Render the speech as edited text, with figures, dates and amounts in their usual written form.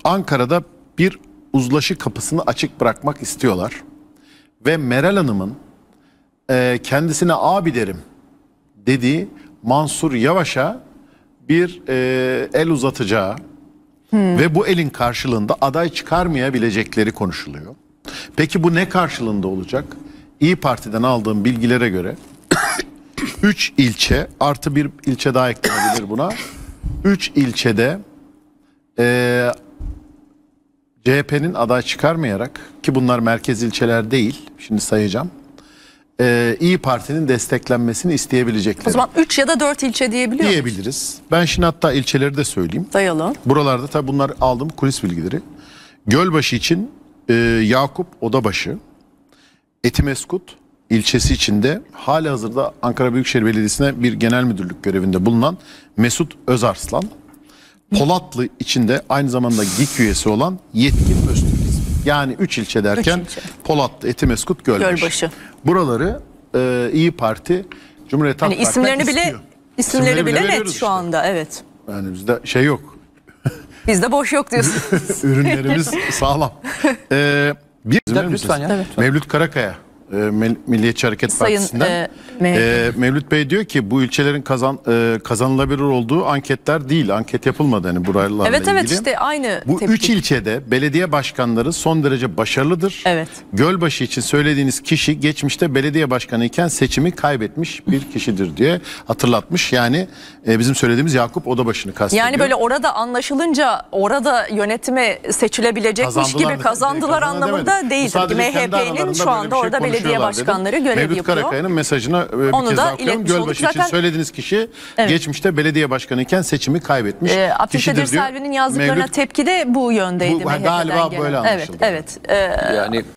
Ankara'da bir uzlaşı kapısını açık bırakmak istiyorlar. Ve Meral Hanım'ın kendisine abi derim dediği Mansur Yavaş'a bir el uzatacağı ve bu elin karşılığında aday çıkarmayabilecekleri konuşuluyor. Peki bu ne karşılığında olacak? İyi Parti'den aldığım bilgilere göre 3 ilçe artı bir ilçe daha eklenebilir buna. 3 ilçede CHP'nin aday çıkarmayarak, ki bunlar merkez ilçeler değil, şimdi sayacağım, İyi Parti'nin desteklenmesini isteyebilecekleri. O zaman 3 ya da 4 ilçe diyebiliyor muyuz? Diyebiliriz. Ben şimdi hatta ilçeleri de söyleyeyim. Dayalı. Buralarda tabii bunlar aldığım kulis bilgileri. Gölbaşı için Yakup Odabaşı, Etimeskut ilçesi içinde halihazırda Ankara Büyükşehir Belediyesi'ne bir genel müdürlük görevinde bulunan Mesut Özarslan, Polatlı içinde aynı zamanda GİK üyesi olan Yetkin Öztürk. Yani 3 ilçe derken 3 ilçe. Polatlı, Etimeskut, Gölbaşı. Buraları İyi Parti Cumhuriyet Halk Partisi'nden isimleri bile net şu anda, evet. Yani bizde şey yok. Bizde boş yok diyorsun. Ürünlerimiz sağlam. Lütfen ya. Mevlüt Karakaya, Milliyetçi Hareket Partisi'nden. Mevlüt Bey diyor ki bu ilçelerin kazanılabilir olduğu anketler değil. Anket yapılmadı hani buralarla ilgili. Evet işte aynı bu tepki. 3 ilçede belediye başkanları son derece başarılıdır. Evet. Gölbaşı için söylediğiniz kişi geçmişte belediye başkanı iken seçimi kaybetmiş bir kişidir diye hatırlatmış. Yani bizim söylediğimiz Yakup Odabaşı'nı kastediyor. Yani böyle orada anlaşılınca orada yönetime seçilebilecekmiş gibi kazandılar anlamında değil. MHP'nin şu anda orada belediye başkanları görev Mevlüt yapıyor. Karakaya'nın mesajını bir kez daha okuyorum. Gölbaşı için söylediğiniz kişi geçmişte belediye başkanı iken seçimi kaybetmiş Abdülkadir Selvi'nin yazdıklarına tepki de bu yöndeydi. Galiba böyle anlaşıldı. Evet. Yani